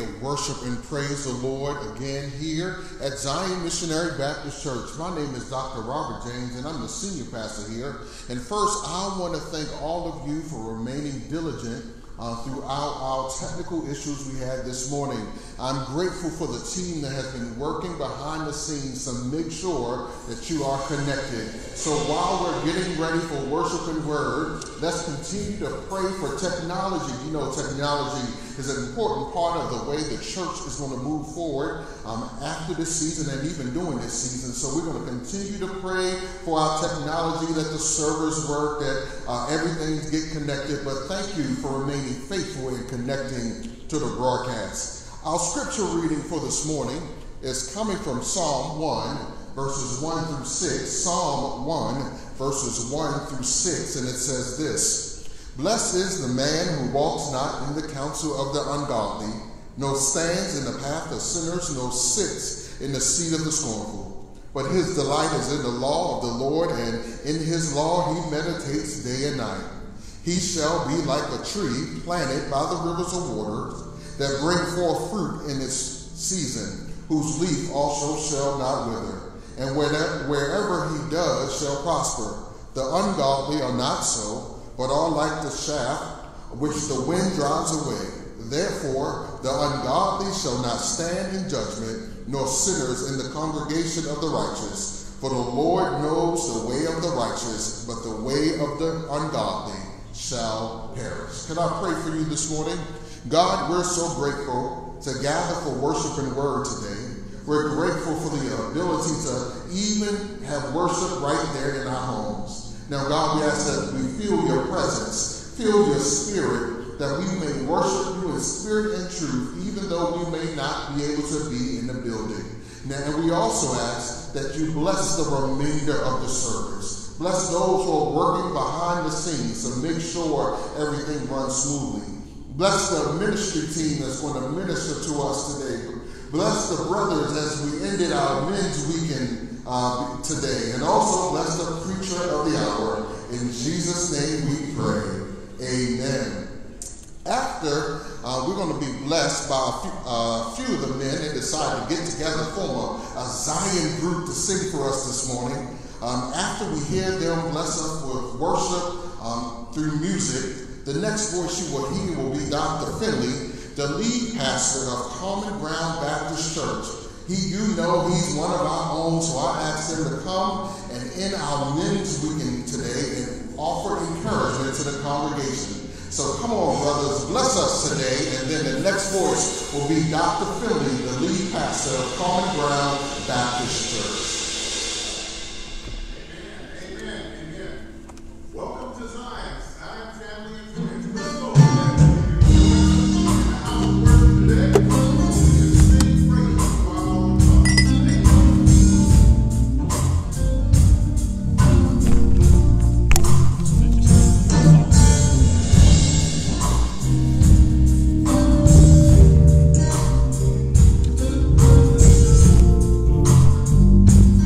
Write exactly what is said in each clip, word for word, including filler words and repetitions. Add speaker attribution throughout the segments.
Speaker 1: worship and praise the Lord again here at Zion Missionary Baptist Church. My name is Doctor Robert James, and I'm the senior pastor here. And first, I want to thank all of you for remaining diligent uh, throughout our technical issues we had this morning. I'm grateful for the team that has been working behind the scenes to make sure that you are connected. So while we're getting ready for worship and word, let's continue to pray for technology. You know, technology is an important part of the way the church is going to move forward um, after this season and even during this season. So we're going to continue to pray for our technology, that the servers work, that uh, everything get connected. But thank you for remaining faithful in connecting to the broadcast. Our scripture reading for this morning is coming from Psalm one, verses one through six. Psalm one, verses one through six, and it says this: Blessed is the man who walks not in the counsel of the ungodly, nor stands in the path of sinners, nor sits in the seat of the scornful. But his delight is in the law of the Lord, and in his law he meditates day and night. He shall be like a tree planted by the rivers of water, that bring forth fruit in its season, whose leaf also shall not wither. And wherever, wherever he does shall prosper. The ungodly are not so, but are like the shaft which the wind drives away. Therefore the ungodly shall not stand in judgment, nor sinners in the congregation of the righteous. For the Lord knows the way of the righteous, but the way of the ungodly shall perish. Can I pray for you this morning? God, we're so grateful to gather for worship and word today. We're grateful for the ability to even have worship right there in our homes. Now, God, we ask that we feel your presence, feel your spirit, that we may worship you in spirit and truth, even though we may not be able to be in the building. Now, and we also ask that you bless the remainder of the service. Bless those who are working behind the scenes to make sure everything runs smoothly. Bless the ministry team that's going to minister to us today. Bless the brothers as we ended our men's weekend uh, today. And also bless the preacher of the hour. In Jesus' name we pray. Amen. After uh, we're going to be blessed by a few, uh, few of the men that decided to get together and form a, a Zion group to sing for us this morning. Um, after we hear them bless us with worship um, through music, the next voice you will hear will be Doctor Finley, the lead pastor of Common Ground Baptist Church. He, you know, he's one of our own, so I asked him to come and end our men's weekend today and offer encouragement to the congregation. So come on, brothers, bless us today, and then the next voice will be Doctor Finley, the lead pastor of Common Ground Baptist Church.
Speaker 2: Thank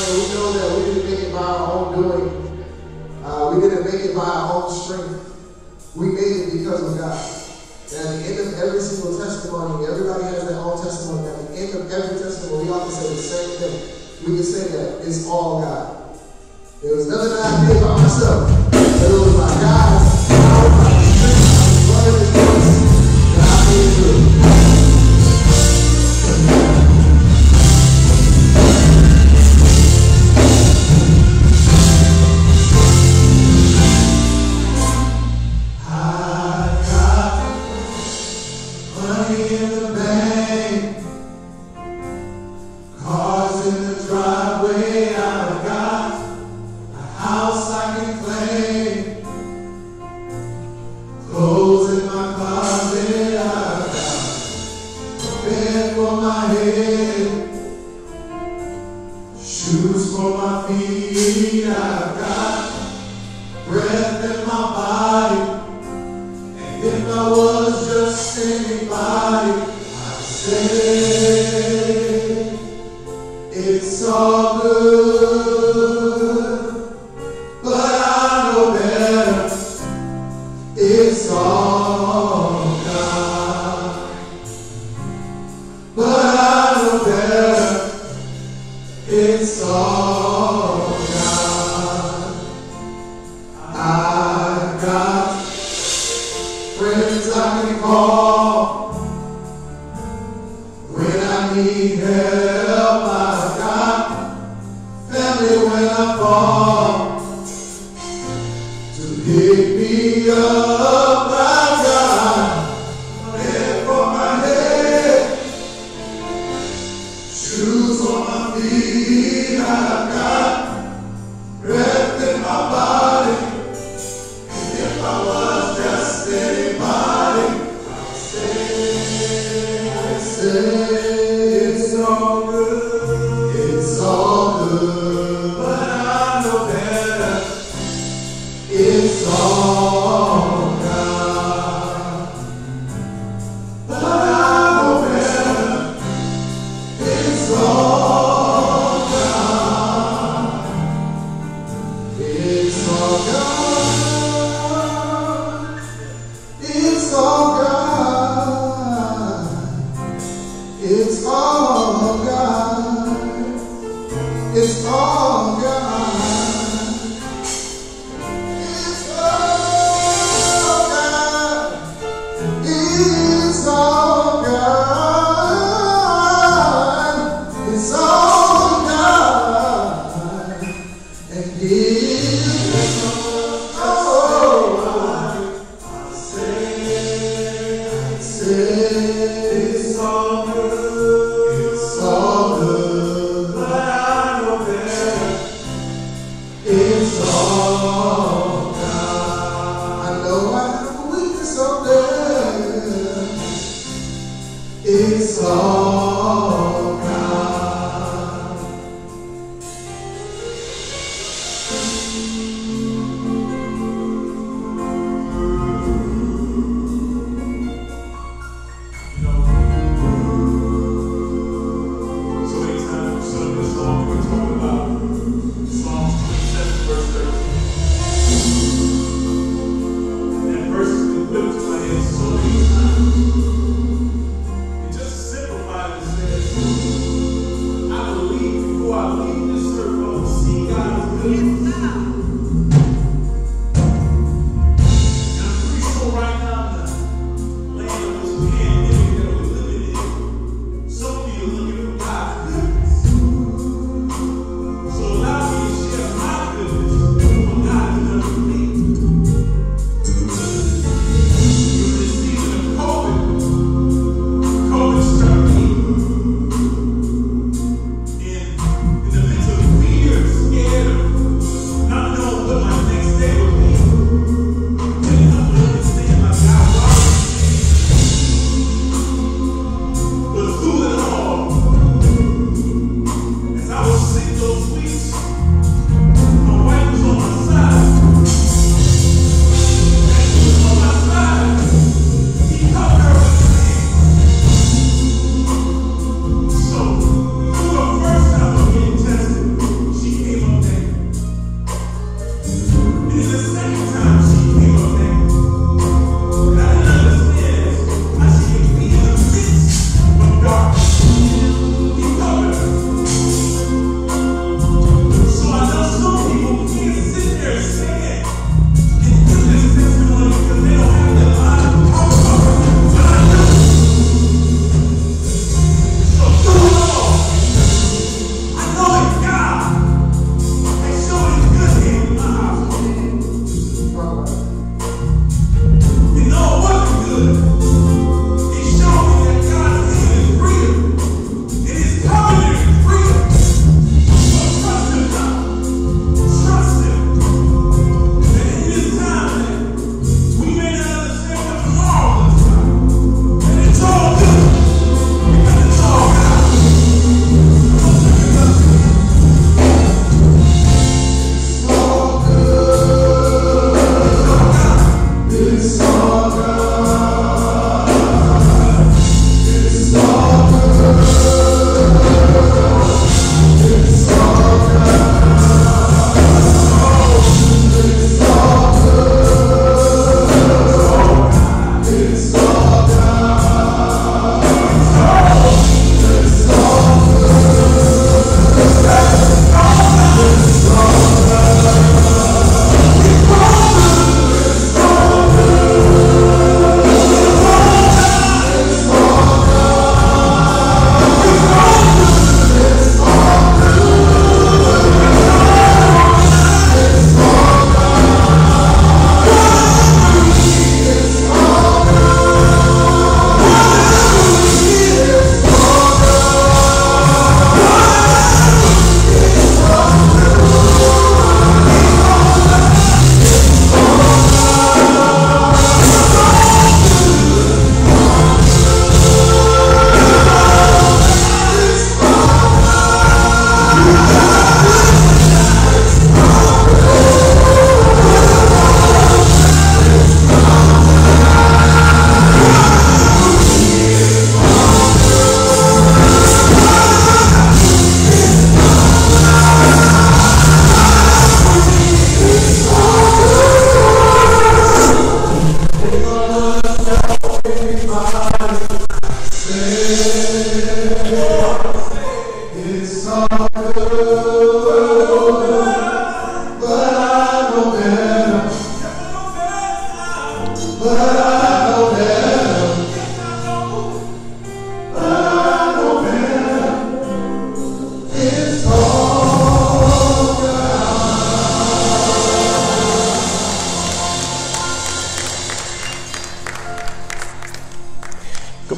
Speaker 2: and we know that we didn't make it by our own doing. Uh, we didn't make it by our own strength. We made it because of God. And at the end of every single testimony, everybody has their own testimony. At the end of every testimony, we often say the same thing. We can say that it's all God. There was nothing that I did by myself, but it was my God's power, my strength, my blood, His grace that I made it through.
Speaker 3: It's all good, but I know better.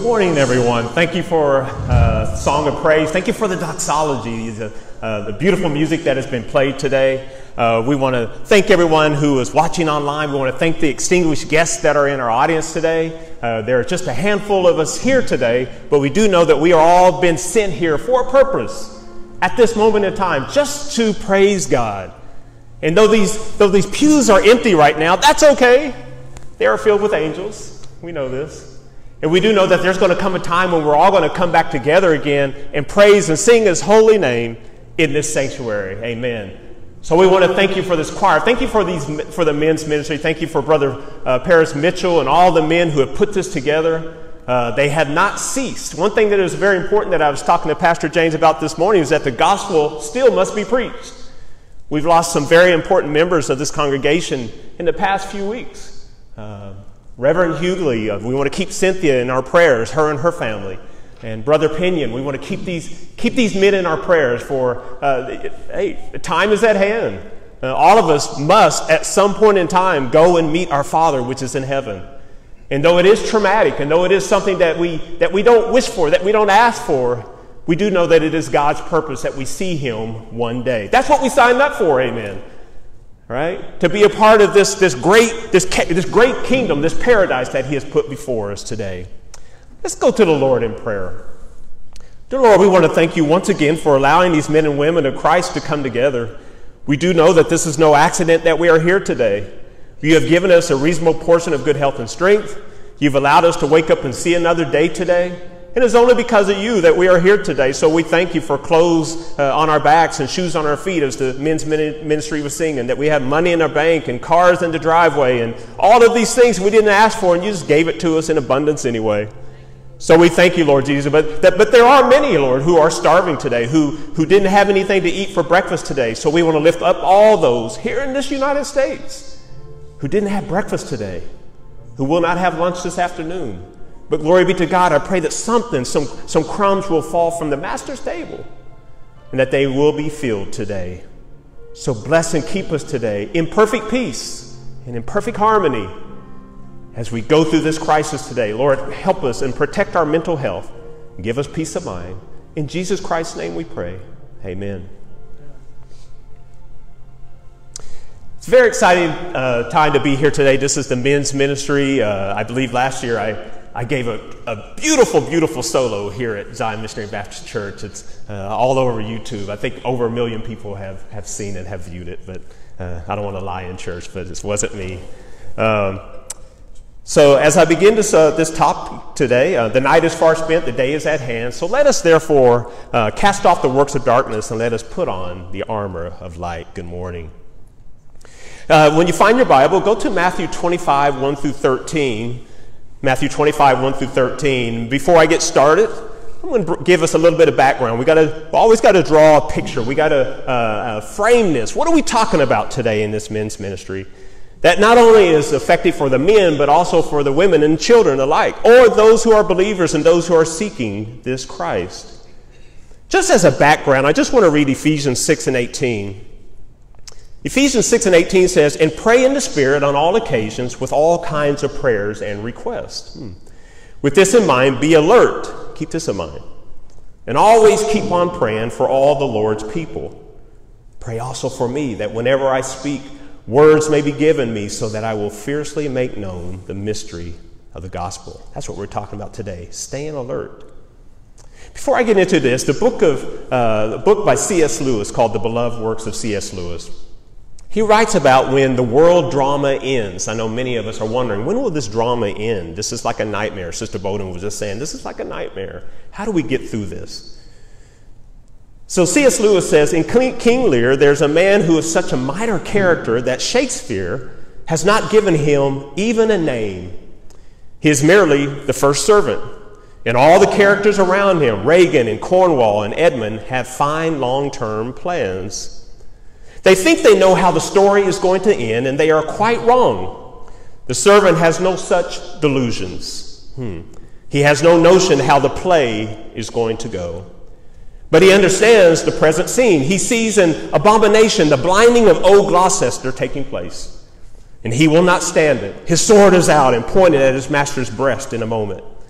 Speaker 3: morning, everyone. Thank you for uh, Song of Praise. Thank you for the doxology, the, uh, the beautiful music that has been played today. Uh, we want to thank everyone who is watching online. We want to thank the extinguished guests that are in our audience today. Uh, there are just a handful of us here today, but we do know that we are all been sent here for a purpose at this moment in time, just to praise God. And though these, though these pews are empty right now, that's okay. They are filled with angels. We know this. And we do know that there's going to come a time when we're all going to come back together again and praise and sing His holy name in this sanctuary. Amen. So we want to thank you for this choir. Thank you for these for the men's ministry. Thank you for Brother uh, Paris Mitchell and all the men who have put this together. Uh, they have not ceased. One thing that is very important that I was talking to Pastor James about this morning is that the gospel still must be preached. We've lost some very important members of this congregation in the past few weeks. Uh, Reverend Hughley, uh, we want to keep Cynthia in our prayers, her and her family. And Brother Pinion, we want to keep these keep these men in our prayers for, uh, hey, time is at hand. Uh, all of us must, at some point in time, go and meet our Father which is in heaven. And though it is traumatic, and though it is something that we that we don't wish for, that we don't ask for, we do know that it is God's purpose that we see Him one day. That's what we signed up for, amen. Right? To be a part of this, this, great, this, this great kingdom, this paradise that He has put before us today. Let's go to the Lord in prayer. Dear Lord, we want to thank you once again for allowing these men and women of Christ to come together. We do know that this is no accident that we are here today. You have given us a reasonable portion of good health and strength. You've allowed us to wake up and see another day today. And it's only because of you that we are here today. So we thank you for clothes uh, on our backs and shoes on our feet, as the men's ministry was singing, that we have money in our bank and cars in the driveway and all of these things we didn't ask for, and you just gave it to us in abundance anyway. So we thank you, Lord Jesus. But, that, but there are many, Lord, who are starving today, who, who didn't have anything to eat for breakfast today. So we want to lift up all those here in this United States who didn't have breakfast today, who will not have lunch this afternoon. But glory be to God, I pray that something, some, some crumbs will fall from the Master's table and that they will be filled today. So bless and keep us today in perfect peace and in perfect harmony as we go through this crisis today. Lord, help us and protect our mental health. Give us peace of mind. In Jesus Christ's name we pray. Amen. It's a very exciting uh, time to be here today. This is the men's ministry. Uh, I believe last year I I gave a, a beautiful, beautiful solo here at Zion Missionary Baptist Church. It's uh, all over YouTube. I think over a million people have, have seen it, have viewed it, but uh, I don't want to lie in church, but it wasn't me. Um, so as I begin this, uh, this topic today, uh, the night is far spent, the day is at hand. So let us therefore uh, cast off the works of darkness and let us put on the armor of light. Good morning. Uh, when you find your Bible, go to Matthew twenty-five, one through thirteen. Matthew twenty-five, one through thirteen. Before I get started, I'm going to give us a little bit of background. We got to always got to draw a picture. We got to uh, uh, frame this. What are we talking about today in this men's ministry? That not only is effective for the men, but also for the women and children alike, or those who are believers and those who are seeking this Christ. Just as a background, I just want to read Ephesians six and eighteen. Ephesians six and eighteen says, and pray in the Spirit on all occasions with all kinds of prayers and requests. Hmm. With this in mind, be alert. Keep this in mind. And always keep on praying for all the Lord's people. Pray also for me, that whenever I speak, words may be given me, so that I will fiercely make known the mystery of the gospel. That's what we're talking about today. Staying alert. Before I get into this, the book of uh, the book by C S Lewis called The Beloved Works of C S Lewis. He writes about when the world drama ends. I know many of us are wondering, when will this drama end? This is like a nightmare. Sister Bowden was just saying, this is like a nightmare. How do we get through this? So C S Lewis says, in King Lear, there's a man who is such a minor character that Shakespeare has not given him even a name. He is merely the first servant. And all the characters around him, Regan and Cornwall and Edmund, have fine long-term plans. They think they know how the story is going to end, and they are quite wrong. The servant has no such delusions. Hmm. He has no notion how the play is going to go. But he understands the present scene. He sees an abomination, the blinding of old Gloucester taking place. And he will not stand it. His sword is out and pointed at his master's breast in a moment.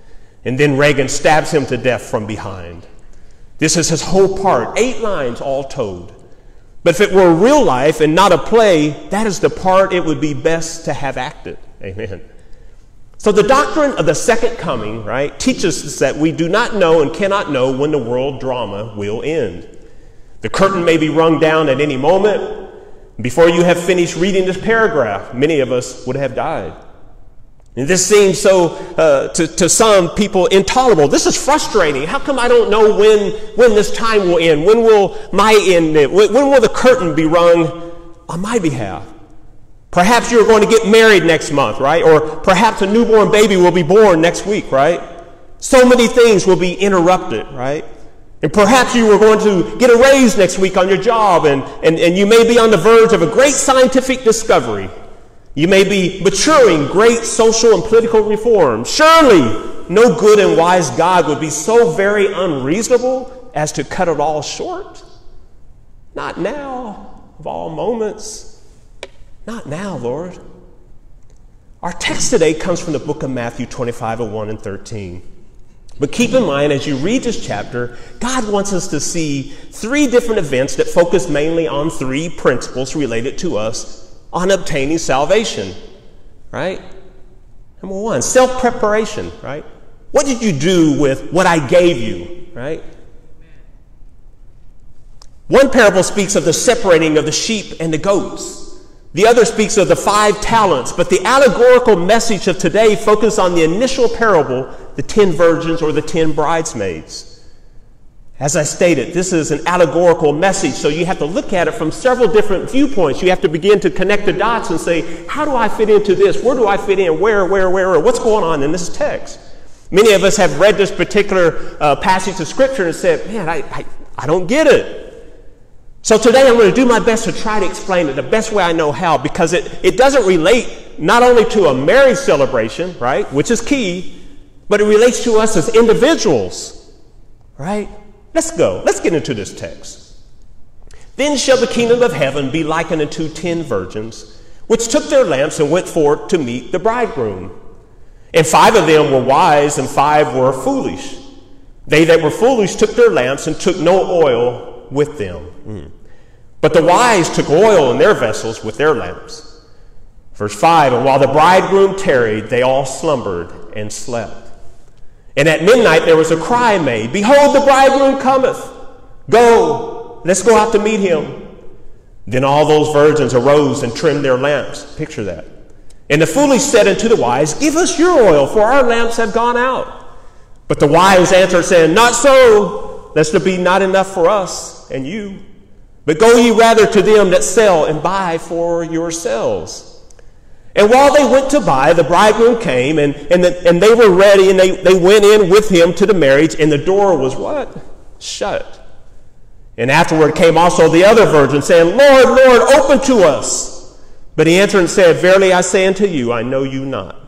Speaker 3: And then Reagan stabs him to death from behind. This is his whole part, eight lines all told. But if it were real life and not a play, that is the part it would be best to have acted. Amen. So the doctrine of the second coming, right, teaches us that we do not know and cannot know when the world drama will end. The curtain may be rung down at any moment. Before you have finished reading this paragraph, many of us would have died. And this seems so, uh, to, to some people, intolerable. This is frustrating. How come I don't know when, when this time will end? When will my end end? When, when will the curtain be rung on my behalf? Perhaps you're going to get married next month, right? Or perhaps a newborn baby will be born next week, right? So many things will be interrupted, right? And perhaps you are going to get a raise next week on your job, and, and, and you may be on the verge of a great scientific discovery. You may be maturing great social and political reforms. Surely no good and wise God would be so very unreasonable as to cut it all short. Not now, of all moments. Not now, Lord. Our text today comes from the book of Matthew twenty-five, one and thirteen. But keep in mind, as you read this chapter, God wants us to see three different events that focus mainly on three principles related to us on obtaining salvation, right? Number one, self-preparation, right? What did you do with what I gave you, right? One parable speaks of the separating of the sheep and the goats. The other speaks of the five talents, but the allegorical message of today focuses on the initial parable, the ten virgins or the ten bridesmaids. As I stated, this is an allegorical message, so you have to look at it from several different viewpoints. You have to begin to connect the dots and say, how do I fit into this? Where do I fit in? Where, where, where? What's going on in this text? Many of us have read this particular uh, passage of Scripture and said, man, I, I, I don't get it. So today I'm going to do my best to try to explain it the best way I know how, because it, it doesn't relate not only to a marriage celebration, right, which is key, but it relates to us as individuals, right? Let's go. Let's get into this text. Then shall the kingdom of heaven be likened unto ten virgins, which took their lamps and went forth to meet the bridegroom. And five of them were wise, and five were foolish. They that were foolish took their lamps and took no oil with them. Mm. But the wise took oil in their vessels with their lamps. Verse five, and while the bridegroom tarried, they all slumbered and slept. And at midnight there was a cry made, behold, the bridegroom cometh. Go, let's go out to meet him. Then all those virgins arose and trimmed their lamps. Picture that. And the foolish said unto the wise, give us your oil, for our lamps have gone out. But the wise answered, saying, not so, lest there be not enough for us and you. But go ye rather to them that sell and buy for yourselves. And while they went to buy, the bridegroom came, and, and, the, and they were ready, and they, they went in with him to the marriage, and the door was what? Shut. And afterward came also the other virgin, saying, Lord, Lord, open to us. But he answered and said, verily I say unto you, I know you not.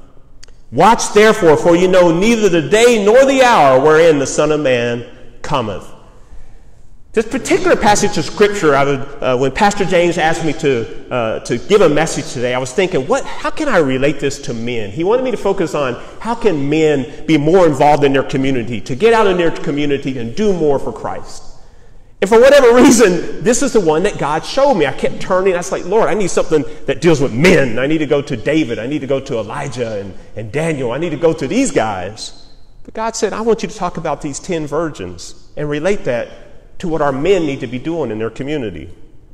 Speaker 3: Watch therefore, for you know neither the day nor the hour wherein the Son of Man cometh. This particular passage of Scripture, I would, uh, when Pastor James asked me to, uh, to give a message today, I was thinking, what, how can I relate this to men? He wanted me to focus on how can men be more involved in their community, to get out in their community and do more for Christ. And for whatever reason, this is the one that God showed me. I kept turning. I was like, Lord, I need something that deals with men. I need to go to David. I need to go to Elijah and, and Daniel. I need to go to these guys. But God said, I want you to talk about these ten virgins and relate that to what our men need to be doing in their community.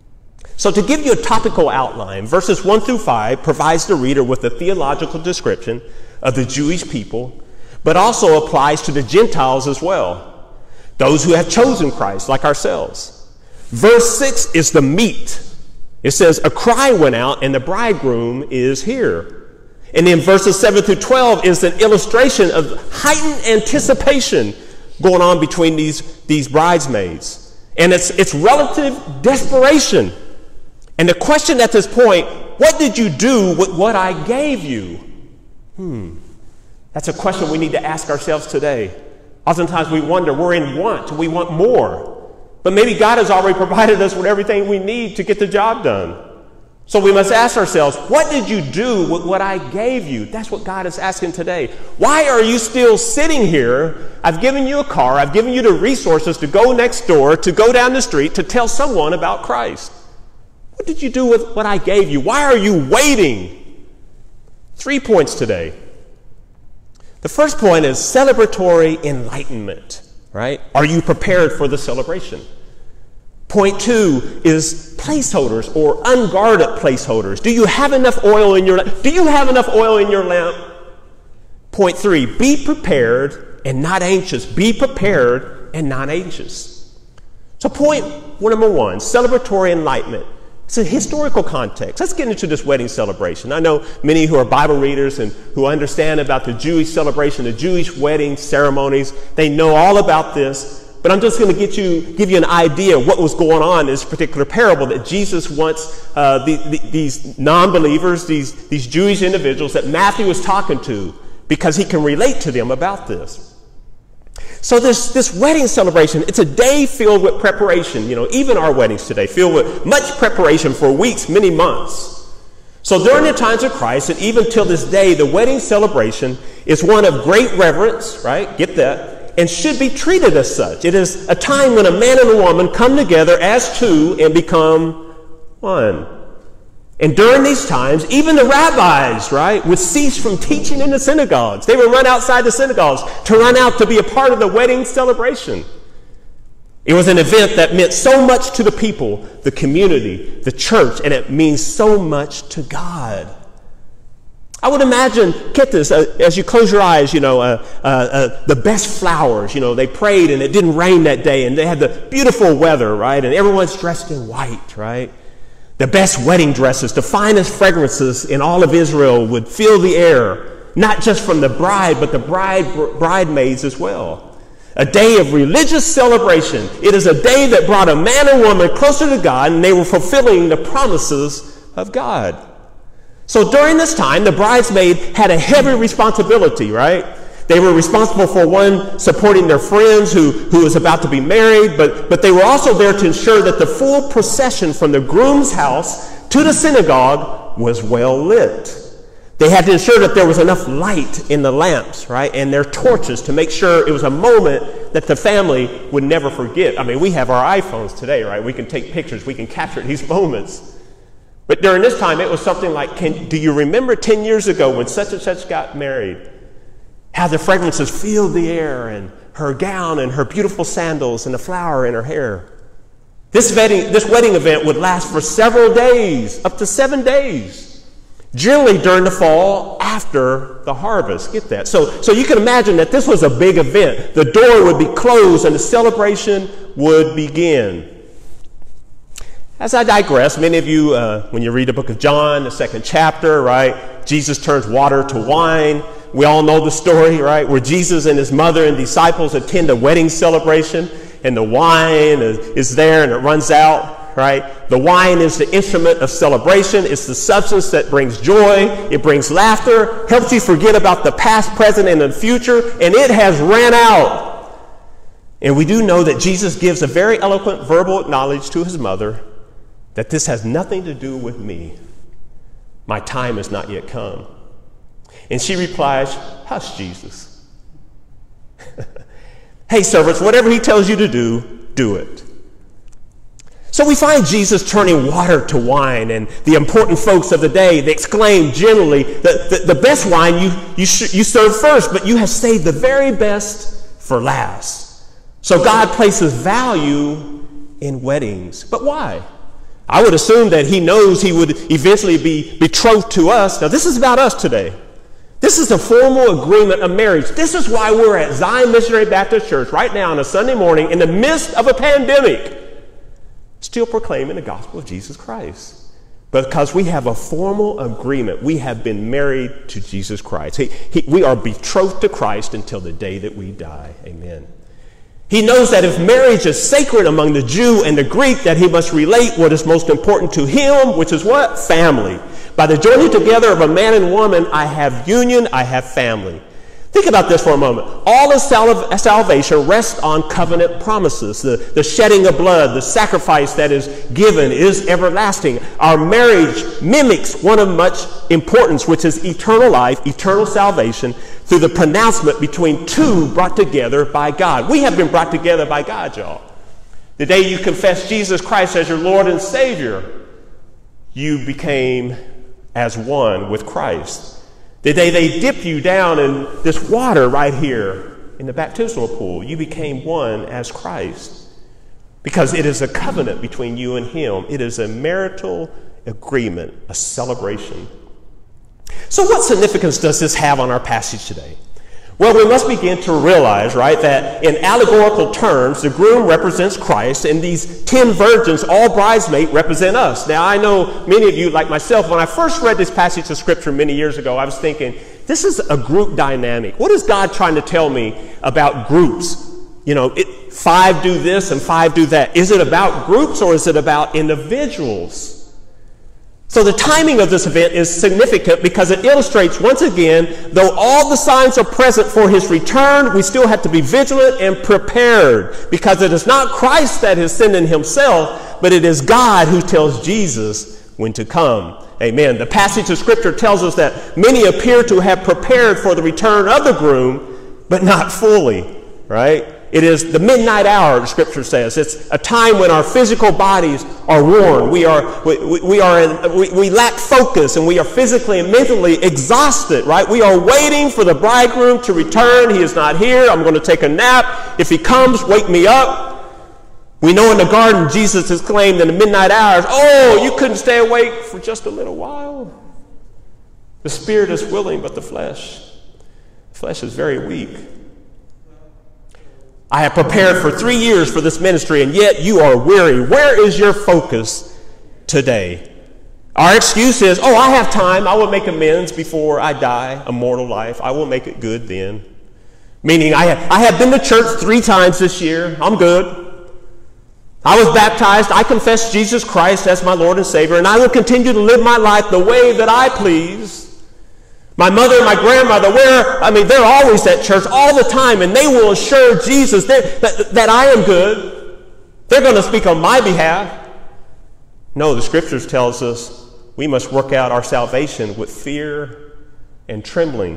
Speaker 3: So to give you a topical outline, verses one through five provides the reader with a theological description of the Jewish people, but also applies to the Gentiles as well, those who have chosen Christ, like ourselves. Verse six is the meat. It says, a cry went out and the bridegroom is here. And then verses seven through twelve is an illustration of heightened anticipation going on between these, these bridesmaids. And it's, it's relative desperation. And the question at this point, what did you do with what I gave you? Hmm. That's a question we need to ask ourselves today. Oftentimes we wonder, we're in want, we want more. But maybe God has already provided us with everything we need to get the job done. So we must ask ourselves, what did you do with what I gave you? That's what God is asking today. Why are you still sitting here? I've given you a car. I've given you the resources to go next door, to go down the street, to tell someone about Christ. What did you do with what I gave you? Why are you waiting? Three points today. The first point is celebratory enlightenment, right? Are you prepared for the celebration? Point two is placeholders or unguarded placeholders. Do you have enough oil in your lamp? Do you have enough oil in your lamp? Point three, be prepared and not anxious. Be prepared and not anxious. So point number one, celebratory enlightenment. It's a historical context. Let's get into this wedding celebration. I know many who are Bible readers and who understand about the Jewish celebration, the Jewish wedding ceremonies. They know all about this. But I'm just going to get you, give you an idea of what was going on in this particular parable that Jesus wants uh, the, the, these non-believers, these, these Jewish individuals that Matthew was talking to, because he can relate to them about this. So this, this wedding celebration, it's a day filled with preparation. You know, even our weddings today, filled with much preparation for weeks, many months. So during the times of Christ, and even till this day, the wedding celebration is one of great reverence, right? Get that. And should be treated as such. It is a time when a man and a woman come together as two and become one. And during these times, even the rabbis, right, would cease from teaching in the synagogues. They would run outside the synagogues to run out to be a part of the wedding celebration. It was an event that meant so much to the people, the community, the church, and it means so much to God. I would imagine, get this, uh, as you close your eyes, you know, uh, uh, uh, the best flowers, you know, they prayed and it didn't rain that day and they had the beautiful weather, right? And everyone's dressed in white, right? The best wedding dresses, the finest fragrances in all of Israel would fill the air, not just from the bride, but the bride bridesmaids as well. A day of religious celebration. It is a day that brought a man and woman closer to God, and they were fulfilling the promises of God. So during this time, the bridesmaid had a heavy responsibility, right? They were responsible for, one, supporting their friends who, who was about to be married, but, but they were also there to ensure that the full procession from the groom's house to the synagogue was well lit. They had to ensure that there was enough light in the lamps, right, and their torches to make sure it was a moment that the family would never forget. I mean, we have our iPhones today, right? We can take pictures. We can capture these moments. But during this time, it was something like, can, do you remember ten years ago when such and such got married? How the fragrances filled the air, and her gown and her beautiful sandals and the flower in her hair. This wedding, this wedding event would last for several days, up to seven days. Generally during the fall, after the harvest. Get that? So, so you can imagine that this was a big event. The door would be closed and the celebration would begin. As I digress, many of you, uh, when you read the book of John, the second chapter, right, Jesus turns water to wine. We all know the story, right, where Jesus and his mother and disciples attend a wedding celebration, and the wine is, is there and it runs out, right? The wine is the instrument of celebration. It's the substance that brings joy. It brings laughter, helps you forget about the past, present, and the future, and it has ran out. And we do know that Jesus gives a very eloquent verbal knowledge to his mother that this has nothing to do with me. My time has not yet come. And she replies, hush, Jesus. Hey, servants, whatever he tells you to do, do it. So we find Jesus turning water to wine, and the important folks of the day, they exclaim generally that the, the best wine you, you, sh- you serve first, but you have saved the very best for last. So God places value in weddings. But why? I would assume that he knows he would eventually be betrothed to us. Now, this is about us today. This is a formal agreement of marriage. This is why we're at Zion Missionary Baptist Church right now on a Sunday morning in the midst of a pandemic, still proclaiming the gospel of Jesus Christ. Because we have a formal agreement. We have been married to Jesus Christ. He, he, we are betrothed to Christ until the day that we die. Amen. He knows that if marriage is sacred among the Jew and the Greek, that he must relate what is most important to him, which is what? Family. By the joining together of a man and woman, I have union, I have family. Think about this for a moment. All of sal- salvation rests on covenant promises. The, the shedding of blood, the sacrifice that is given is everlasting. Our marriage mimics one of much importance, which is eternal life, eternal salvation, through the pronouncement between two brought together by God. We have been brought together by God, y'all. The day you confess Jesus Christ as your Lord and Savior, you became as one with Christ. The day they dipped you down in this water right here in the baptismal pool, you became one as Christ. Because it is a covenant between you and him. It is a marital agreement, a celebration. So what significance does this have on our passage today? Well, we must begin to realize, right, that in allegorical terms, the groom represents Christ, and these ten virgins, all bridesmaids, represent us. Now, I know many of you, like myself, when I first read this passage of Scripture many years ago, I was thinking, this is a group dynamic. What is God trying to tell me about groups? You know, it, five do this and five do that. Is it about groups or is it about individuals? So the timing of this event is significant because it illustrates, once again, though all the signs are present for his return, we still have to be vigilant and prepared, because it is not Christ that is sending himself, but it is God who tells Jesus when to come. Amen. The passage of Scripture tells us that many appear to have prepared for the return of the groom, but not fully, right? It is the midnight hour, the Scripture says. It's a time when our physical bodies are worn. We are, we, we, we are in, we, we lack focus, and we are physically and mentally exhausted, right? We are waiting for the bridegroom to return. He is not here. I'm going to take a nap. If he comes, wake me up. We know in the garden, Jesus has claimed in the midnight hours, oh, you couldn't stay awake for just a little while. The spirit is willing, but the flesh, the flesh is very weak. I have prepared for three years for this ministry, and yet you are weary. Where is your focus today? Our excuse is, oh, I have time. I will make amends before I die a mortal life. I will make it good then. Meaning, I have, I have been to church three times this year. I'm good. I was baptized. I confess Jesus Christ as my Lord and Savior, and I will continue to live my life the way that I please. My mother and my grandmother, where, I mean, they're always at church all the time, and they will assure Jesus that, that, that I am good. They're going to speak on my behalf. No, the Scriptures tells us we must work out our salvation with fear and trembling.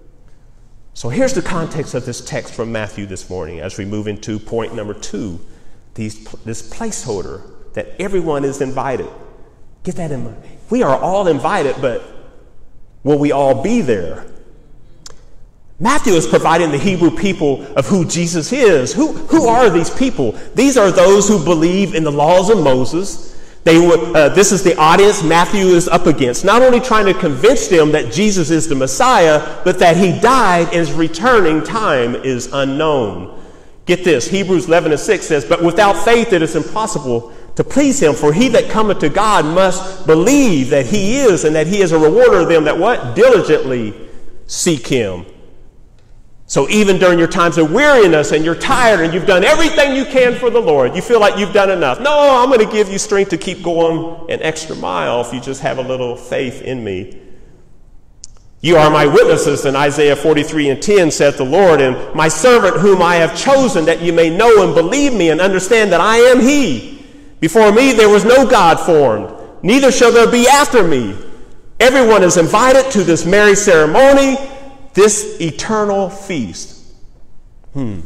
Speaker 3: So here's the context of this text from Matthew this morning as we move into point number two, these, this placeholder that everyone is invited. Get that in mind. We are all invited, but will we all be there? Matthew is providing the Hebrew people of who Jesus is. Who, who are these people? These are those who believe in the laws of Moses. They would, uh, this is the audience Matthew is up against, not only trying to convince them that Jesus is the Messiah, but that he died and his returning time is unknown. Get this, Hebrews eleven and six says, but without faith it is impossible to please him, for he that cometh to God must believe that he is, and that he is a rewarder of them that what? Diligently seek him. So even during your times of weariness and you're tired and you've done everything you can for the Lord, you feel like you've done enough. No, I'm going to give you strength to keep going an extra mile if you just have a little faith in me. You are my witnesses, in Isaiah forty-three and ten, saith the Lord, and my servant whom I have chosen, that you may know and believe me and understand that I am he. Before me there was no God formed, neither shall there be after me. Everyone is invited to this marriage ceremony, this eternal feast. Hmm.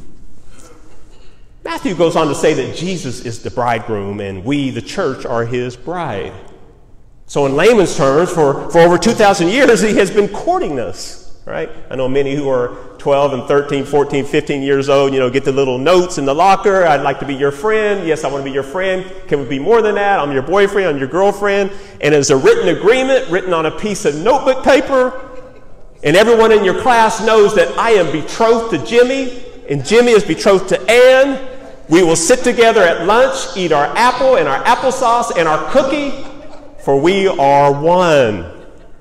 Speaker 3: Matthew goes on to say that Jesus is the bridegroom and we, the church, are his bride. So in layman's terms, for, for over two thousand years, he has been courting us, right? I know many who are twelve and thirteen, fourteen, fifteen years old, you know, get the little notes in the locker. I'd like to be your friend. Yes, I want to be your friend. Can we be more than that? I'm your boyfriend. I'm your girlfriend. And it's a written agreement written on a piece of notebook paper. And everyone in your class knows that I am betrothed to Jimmy, and Jimmy is betrothed to Ann. We will sit together at lunch, eat our apple and our applesauce and our cookie, for we are one.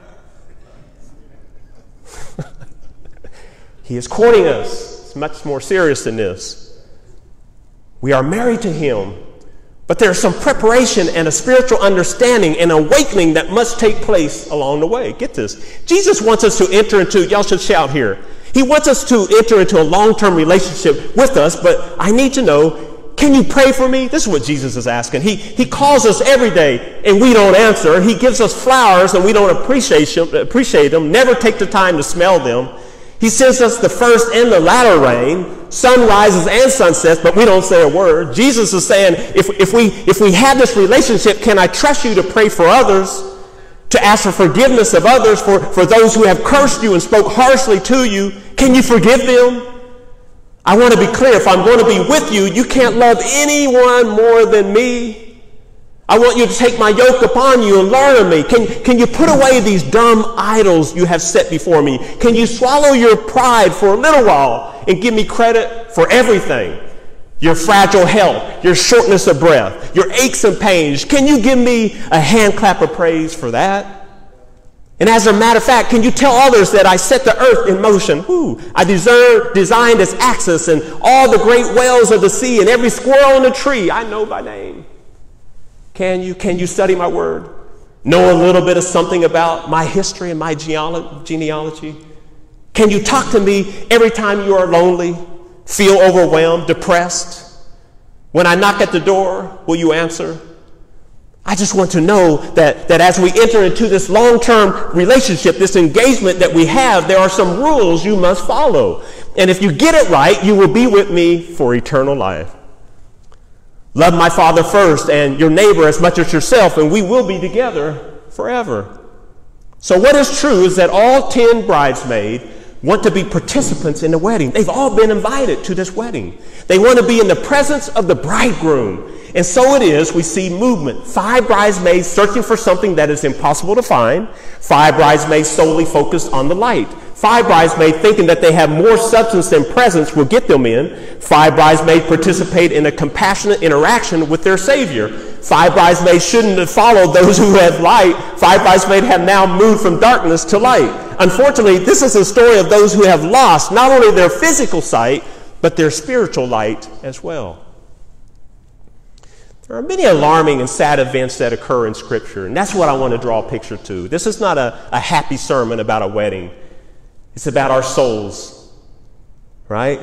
Speaker 3: He is courting us. It's much more serious than this. We are married to him, but there's some preparation and a spiritual understanding and awakening that must take place along the way. Get this. Jesus wants us to enter into, y'all should shout here. He wants us to enter into a long-term relationship with us, but I need to know, can you pray for me? This is what Jesus is asking. He, he calls us every day and we don't answer. He gives us flowers and we don't appreciate them, appreciate them, never take the time to smell them. He sends us the first and the latter rain, sunrises and sunsets, but we don't say a word. Jesus is saying, if, if, we, if we have this relationship, can I trust you to pray for others, to ask for forgiveness of others, for, for those who have cursed you and spoke harshly to you? Can you forgive them? I want to be clear, if I'm going to be with you, you can't love anyone more than me. I want you to take my yoke upon you and learn of me. Can, can you put away these dumb idols you have set before me? Can you swallow your pride for a little while and give me credit for everything? Your fragile health, your shortness of breath, your aches and pains. Can you give me a hand clap of praise for that? And as a matter of fact, can you tell others that I set the earth in motion? Whoo, I deserve, designed its axis and all the great whales of the sea and every squirrel in the tree I know by name. Can you, can you study my word? Know a little bit of something about my history and my genealogy? Can you talk to me every time you are lonely, feel overwhelmed, depressed? When I knock at the door, will you answer? I just want to know that, that as we enter into this long-term relationship, this engagement that we have, there are some rules you must follow. And if you get it right, you will be with me for eternal life. Love my Father first and your neighbor as much as yourself, and we will be together forever. So what is true is that all ten bridesmaids want to be participants in the wedding. They've all been invited to this wedding. They want to be in the presence of the bridegroom. And so it is, we see movement. Five bridesmaids searching for something that is impossible to find. Five bridesmaids solely focused on the light. Five bridesmaids thinking that they have more substance than presence will get them in. Five bridesmaids participate in a compassionate interaction with their Savior. Five bridesmaids shouldn't have followed those who had light. Five bridesmaids have now moved from darkness to light. Unfortunately, this is a story of those who have lost not only their physical sight, but their spiritual light as well. There are many alarming and sad events that occur in Scripture, and that's what I want to draw a picture to. This is not a, a happy sermon about a wedding. It's about our souls, right?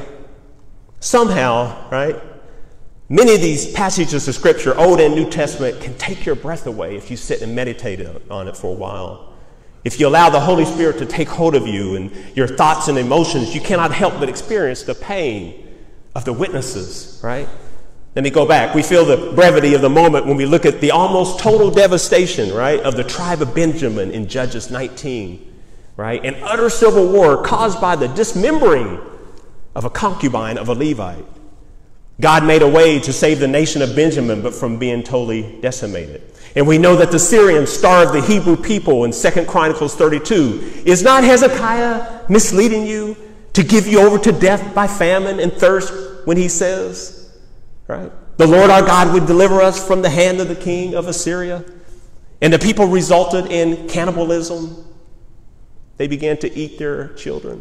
Speaker 3: Somehow, right, many of these passages of Scripture, Old and New Testament, can take your breath away if you sit and meditate on it for a while. If you allow the Holy Spirit to take hold of you and your thoughts and emotions, you cannot help but experience the pain of the witnesses, right? Let me go back. We feel the brevity of the moment when we look at the almost total devastation, right, of the tribe of Benjamin in Judges nineteen, right? An utter civil war caused by the dismembering of a concubine of a Levite. God made a way to save the nation of Benjamin, but from being totally decimated. And we know that the Syrians starved the Hebrew people in Second Chronicles thirty-two. Is not Hezekiah misleading you to give you over to death by famine and thirst when he says, right, the Lord our God would deliver us from the hand of the king of Assyria? And the people resulted in cannibalism. They began to eat their children.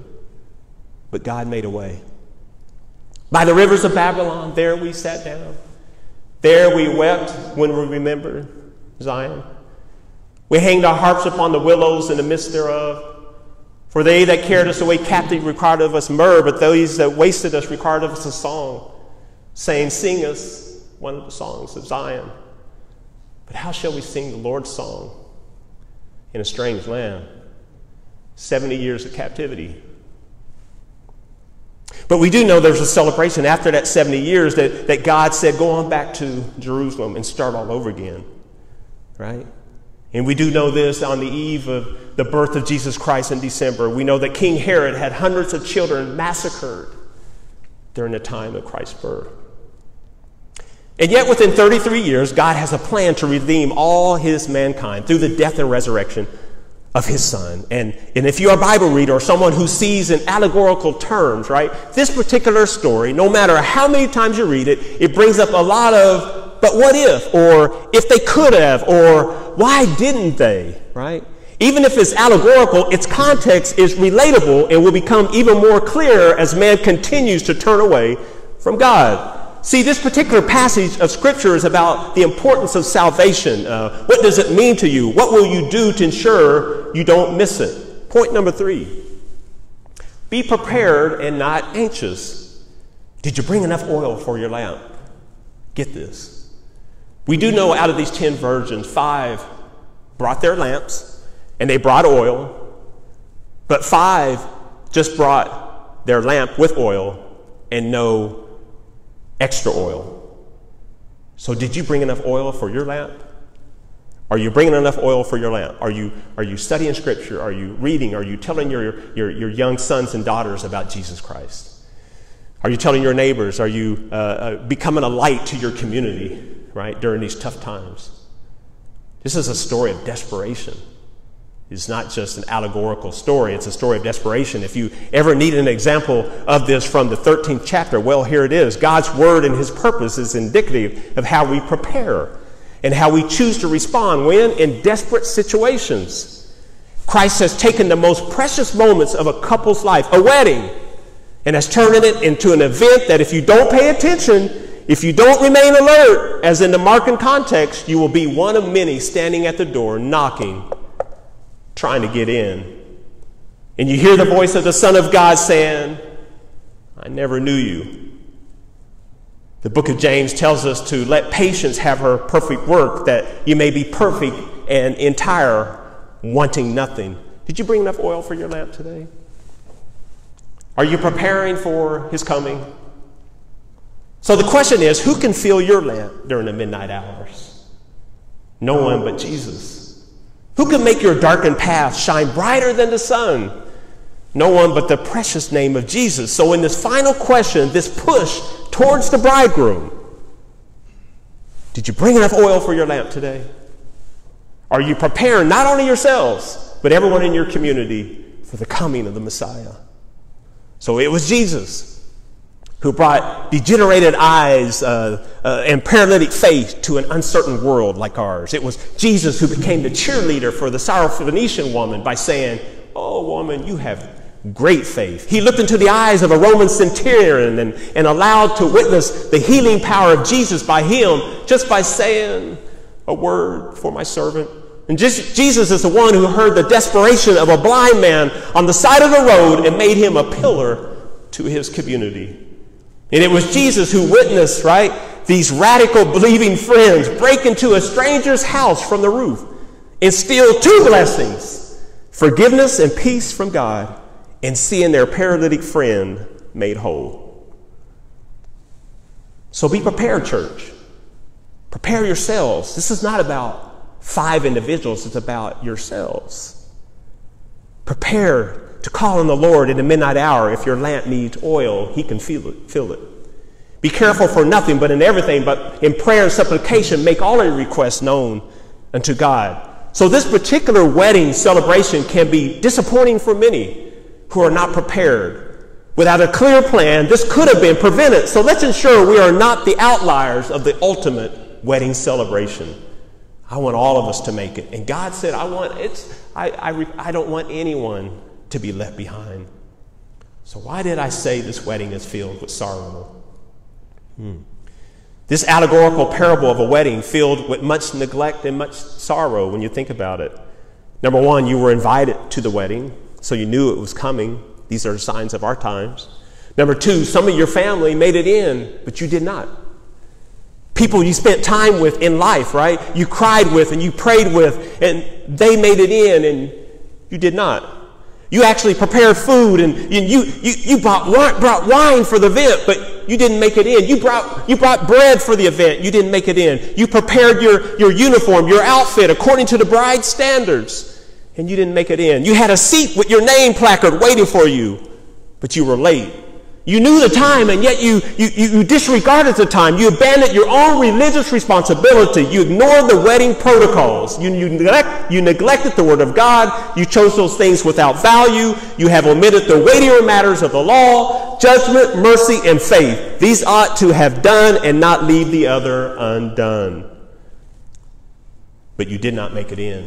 Speaker 3: But God made a way. By the rivers of Babylon, there we sat down. There we wept when we remembered Zion. We hanged our harps upon the willows in the midst thereof. For they that carried us away captive required of us myrrh, but those that wasted us required of us a song, saying, sing us one of the songs of Zion. But how shall we sing the Lord's song in a strange land? seventy years of captivity. But we do know there's a celebration after that seventy years that, that God said, go on back to Jerusalem and start all over again, right? And we do know this on the eve of the birth of Jesus Christ in December. We know that King Herod had hundreds of children massacred during the time of Christ's birth. And yet within thirty-three years, God has a plan to redeem all his mankind through the death and resurrection of his son. And, and if you're a Bible reader or someone who sees in allegorical terms, right, this particular story, no matter how many times you read it, it brings up a lot of, but what if, or if they could have, or why didn't they, right? Even if it's allegorical, its context is relatable and will become even more clear as man continues to turn away from God. See, this particular passage of Scripture is about the importance of salvation. Uh, what does it mean to you? What will you do to ensure you don't miss it? Point number three. Be prepared and not anxious. Did you bring enough oil for your lamp? Get this. We do know out of these ten virgins, five brought their lamps and they brought oil, but five just brought their lamp with oil and no extra oil. So did you bring enough oil for your lamp? Are you bringing enough oil for your lamp? Are you, are you studying Scripture? Are you reading? Are you telling your, your, your young sons and daughters about Jesus Christ? Are you telling your neighbors? Are you uh, uh, becoming a light to your community, right, during these tough times? This is a story of desperation. It's not just an allegorical story. It's a story of desperation. If you ever need an example of this from the thirteenth chapter, well, here it is. God's word and his purpose is indicative of how we prepare and how we choose to respond when in desperate situations. Christ has taken the most precious moments of a couple's life, a wedding, and has turned it into an event that if you don't pay attention, if you don't remain alert, as in the Markan context, you will be one of many standing at the door, knocking, trying to get in. And you hear the voice of the Son of God saying, I never knew you. The book of James tells us to let patience have her perfect work, that you may be perfect and entire, wanting nothing. Did you bring enough oil for your lamp today? Are you preparing for his coming? So the question is, who can fill your lamp during the midnight hours? No one but Jesus. Who can make your darkened path shine brighter than the sun? No one but the precious name of Jesus. So in this final question, this push towards the bridegroom, did you bring enough oil for your lamp today? Are you preparing not only yourselves, but everyone in your community for the coming of the Messiah? So it was Jesus who brought degenerated eyes uh, uh, and paralytic faith to an uncertain world like ours. It was Jesus who became the cheerleader for the Syrophoenician woman by saying, oh, woman, you have great faith. He looked into the eyes of a Roman centurion and, and allowed to witness the healing power of Jesus by him just by saying a word for my servant. And just, Jesus is the one who heard the desperation of a blind man on the side of the road and made him a pillar to his community. And it was Jesus who witnessed, right, these radical believing friends break into a stranger's house from the roof and steal two blessings, forgiveness and peace from God, and seeing their paralytic friend made whole. So be prepared, church. Prepare yourselves. This is not about five individuals. It's about yourselves. Prepare to call on the Lord in the midnight hour. If your lamp needs oil, he can fill it. Fill it. Be careful for nothing, but in everything, but in prayer and supplication, make all your requests known unto God. So this particular wedding celebration can be disappointing for many who are not prepared. Without a clear plan, this could have been prevented. So let's ensure we are not the outliers of the ultimate wedding celebration. I want all of us to make it. And God said, I want it's I I, I don't want anyone to be left behind. So why did I say this wedding is filled with sorrow? Hmm. This allegorical parable of a wedding filled with much neglect and much sorrow when you think about it. Number one, you were invited to the wedding, so you knew it was coming. These are signs of our times. Number two, some of your family made it in, but you did not. People you spent time with in life, right? You cried with and you prayed with, and they made it in and you did not. You actually prepared food and you, you, you brought, brought wine for the event, but you didn't make it in. You brought, you brought bread for the event. You didn't make it in. You prepared your, your uniform, your outfit according to the bride's standards, and you didn't make it in. You had a seat with your name placard waiting for you, but you were late. You knew the time, and yet you, you, you disregarded the time. You abandoned your own religious responsibility. You ignored the wedding protocols. You, you, neglect, you neglected the Word of God. You chose those things without value. You have omitted the weightier matters of the law, judgment, mercy, and faith. These ought to have done and not leave the other undone. But you did not make it in.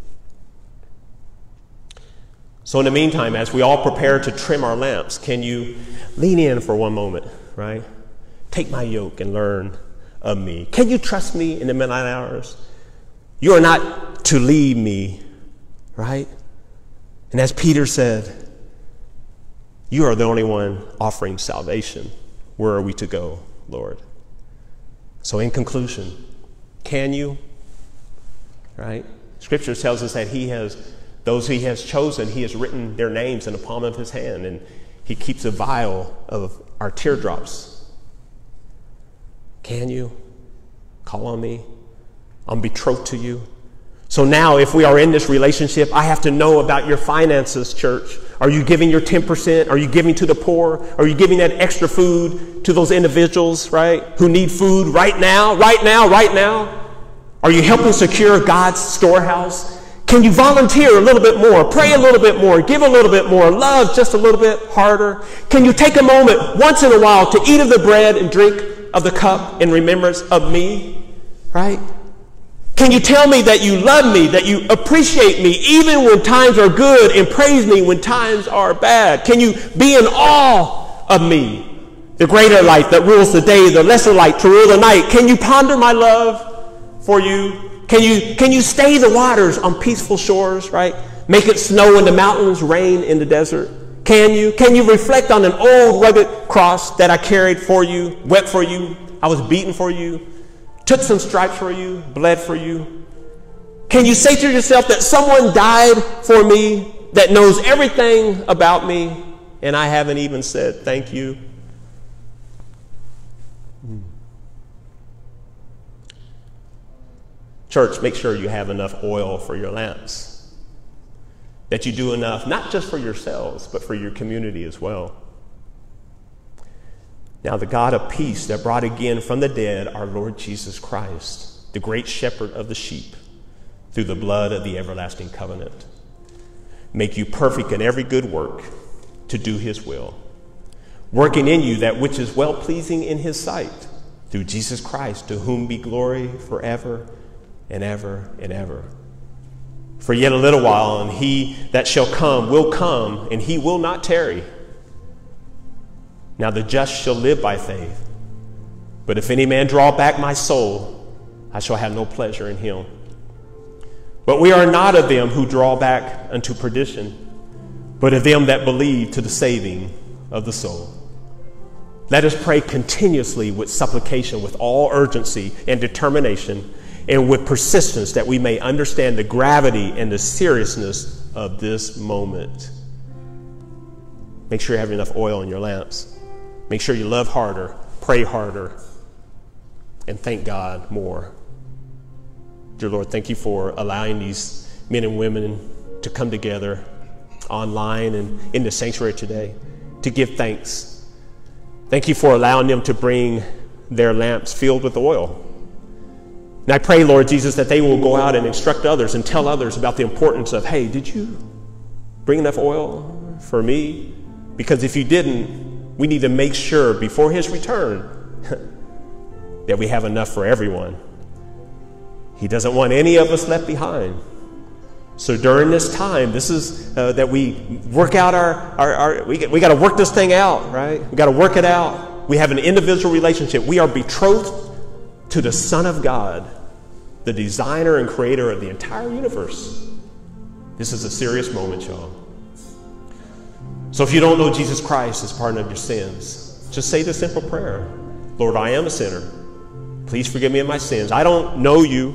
Speaker 3: So in the meantime, as we all prepare to trim our lamps, can you lean in for one moment, right? Take my yoke and learn of me. Can you trust me in the midnight hours? You are not to leave me, right? And as Peter said, You are the only one offering salvation. Where are we to go, Lord? So in conclusion, can you? Right? Scripture tells us that he has, those he has chosen, he has written their names in the palm of his hand, and he keeps a vial of our teardrops. Can you? Call on me. I'm betrothed to you. So now if we are in this relationship, I have to know about your finances, church. Are you giving your ten percent? Are you giving to the poor? Are you giving that extra food to those individuals, right, who need food right now, right now, right now? Are you helping secure God's storehouse? Can you volunteer a little bit more, pray a little bit more, give a little bit more, love just a little bit harder? Can you take a moment once in a while to eat of the bread and drink of the cup in remembrance of me, right? Can you tell me that you love me, that you appreciate me even when times are good, and praise me when times are bad? Can you be in awe of me, the greater light that rules the day, the lesser light to rule the night? Can you ponder my love for you? Can you, can you stay the waters on peaceful shores, right? Make it snow in the mountains, rain in the desert? Can you? Can you reflect on an old rugged cross that I carried for you, wept for you, I was beaten for you, took some stripes for you, bled for you? Can you say to yourself that someone died for me that knows everything about me, and I haven't even said thank you? Hmm. Church, make sure you have enough oil for your lamps, that you do enough, not just for yourselves, but for your community as well. Now, the God of peace that brought again from the dead our Lord Jesus Christ, the great shepherd of the sheep, through the blood of the everlasting covenant, make you perfect in every good work to do his will, working in you that which is well-pleasing in his sight, through Jesus Christ, to whom be glory forever and ever and ever. For yet a little while, and he that shall come will come, and he will not tarry. Now the just shall live by faith. But if any man draw back my soul, I shall have no pleasure in him. But we are not of them who draw back unto perdition, but of them that believe to the saving of the soul. Let us pray continuously with supplication, with all urgency and determination, and with persistence, that we may understand the gravity and the seriousness of this moment. Make sure you have enough oil in your lamps. Make sure you love harder, pray harder, and thank God more. Dear Lord, thank you for allowing these men and women to come together online and in the sanctuary today to give thanks. Thank you for allowing them to bring their lamps filled with oil. And I pray, Lord Jesus, that they will go out and instruct others and tell others about the importance of, hey, did you bring enough oil for me? Because if you didn't, we need to make sure before his return that we have enough for everyone. He doesn't want any of us left behind. So during this time, this is uh, that we work out our, our, our we, we got to work this thing out, right? We got to work it out. We have an individual relationship. We are betrothed to the Son of God, the designer and creator of the entire universe. This is a serious moment, y'all. So if you don't know Jesus Christ as pardon of your sins, just say the simple prayer. Lord, I am a sinner. Please forgive me of my sins. I don't know you,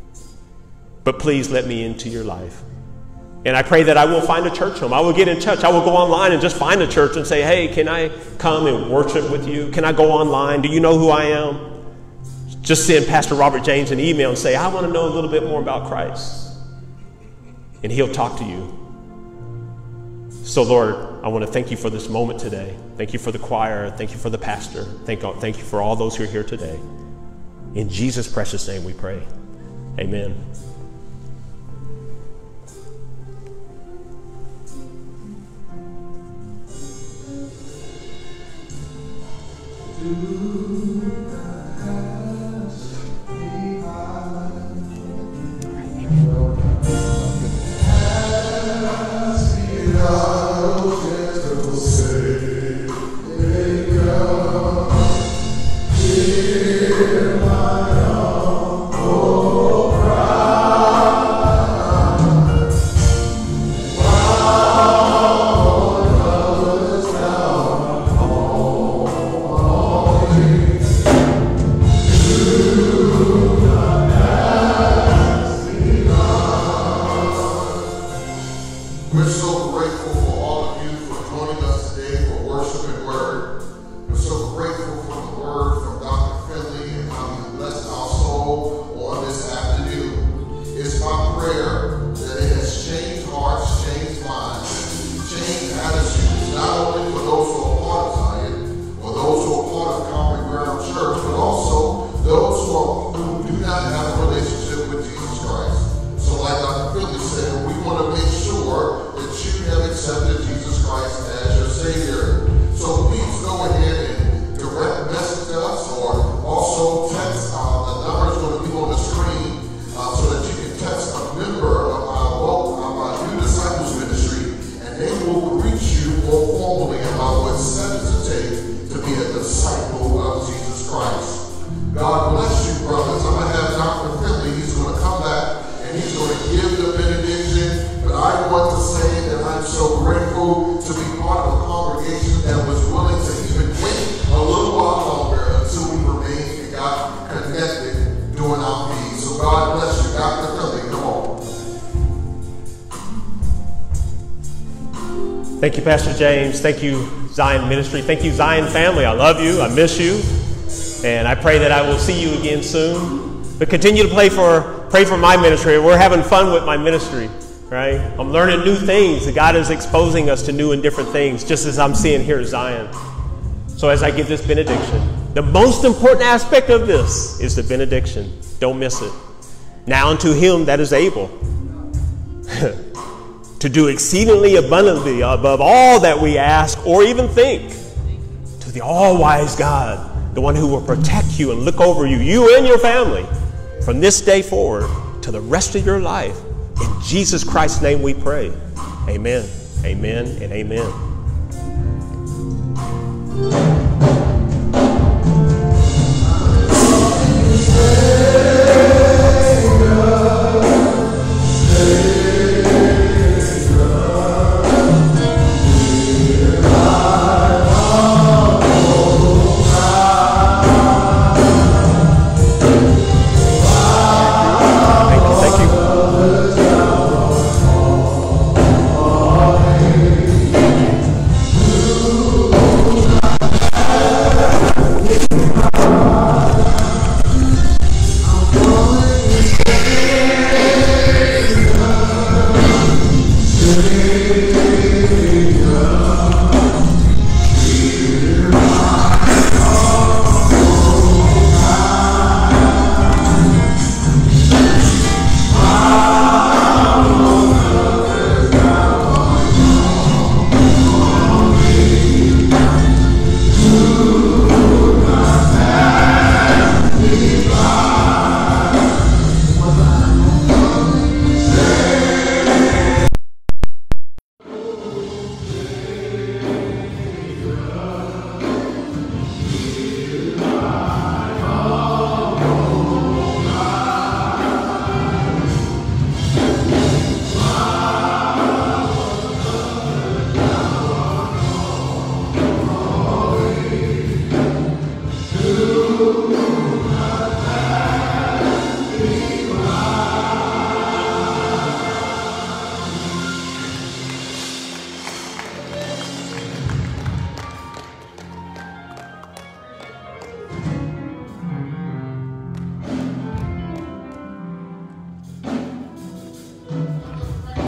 Speaker 3: but please let me into your life. And I pray that I will find a church home. I will get in touch. I will go online and just find a church and say, hey, can I come and worship with you? Can I go online? Do you know who I am? Just send Pastor Robert James an email and say, I want to know a little bit more about Christ. And he'll talk to you. So, Lord, I want to thank you for this moment today. Thank you for the choir. Thank you for the pastor. Thank, thank you for all those who are here today. In Jesus' precious name we pray. Amen.
Speaker 2: Hear my humble cry.
Speaker 1: so grateful for all of you for joining us today for worship and word. We're so grateful for the word from Doctor Finley and how he blessed our soul on this afternoon. It's my prayer that it has changed hearts, changed minds, changed attitudes, not only for those who are part of Zion or those who are part of Common Ground Church, but also those who, are, who do not have a relationship with Jesus Christ. So like Doctor Finley said, we want to make sure that you have accepted Jesus Christ as your Savior. So please go ahead and direct message us, or also text. Uh, the number is going to be on the screen uh, so that you can text a member of our, well, of our New Disciples Ministry, and they will greet you more formally about what steps to take to be a disciple of Jesus Christ. God bless you, brothers. I'm going to have Doctor Finley. He's going to come back and he's going to give the benediction. But I want to say that I'm so grateful to be part of a congregation that was willing to even wait a little while longer until we remained and got connected during our meetings. So God bless you. Doctor Finley, come on.
Speaker 3: Thank you, Pastor James. Thank you, Zion Ministry. Thank you, Zion family. I love you. I miss you. And I pray that I will see you again soon. But continue to pray for, pray for my ministry. We're having fun with my ministry, right? I'm learning new things. God is exposing us to new and different things, just as I'm seeing here at Zion. So as I give this benediction, the most important aspect of this is the benediction. Don't miss it. Now unto him that is able to do exceedingly abundantly above all that we ask or even think, to the all-wise God, the one who will protect you and look over you, you and your family, from this day forward to the rest of your life. In Jesus Christ's name we pray. Amen, amen, and amen.